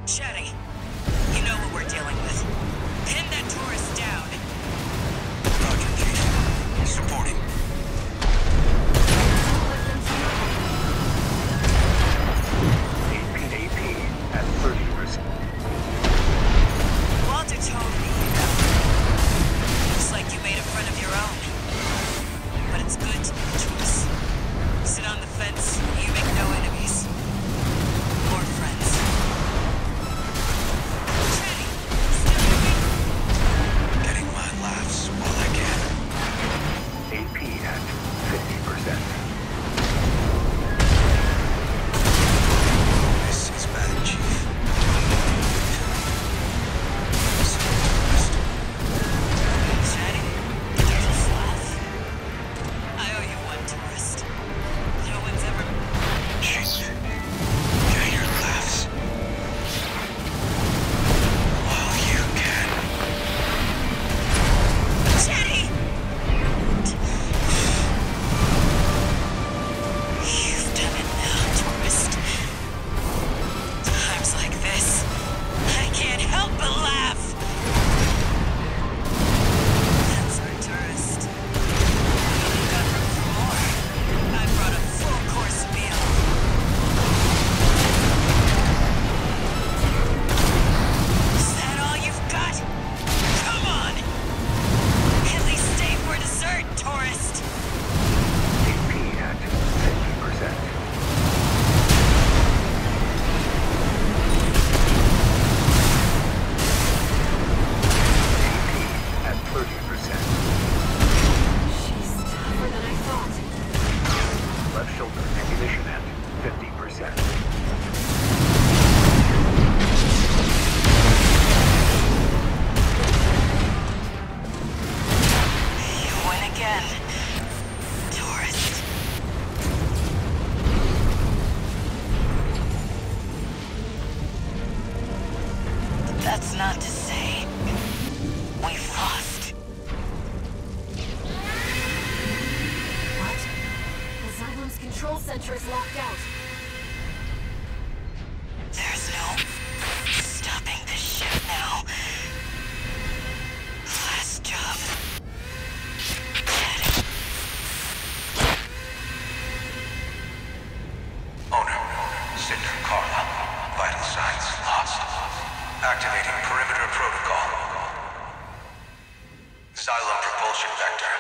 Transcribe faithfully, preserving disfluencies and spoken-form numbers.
Chatty, you know what we're dealing with. Pin that tourist down. Roger, Chief. Supporting. A P at thirty percent. Walter told me, you know. Looks like you made a friend of your own. But it's good to make a choice. Sit on the fence, you make no enemies. Or friends. Chatty, still moving? Getting my laughs while I can. A P at fifty percent. This is bad, Chief. Chatty, just laugh. I owe you one, tourist. No one's ever... Chief, get your laughs while you can. Chatty! You've done it now, tourist. Times like this, I can't help but laugh. That's our tourist. We've got room for more. I brought a full-course meal. Is that all you've got? Come on! At least stay for dessert, tourist! A P at fifty percent. A P at thirty percent. She's tougher than I thought. Left shoulder ammunition at fifty percent. You win again, tourist. But that's not to say we've lost. What? The Xylem's control center is locked out. There's no stopping this ship now. Last job. Chatty. Owner, Cinder, Carla. Vital signs lost. Activating perimeter protocol. Xylem propulsion vector.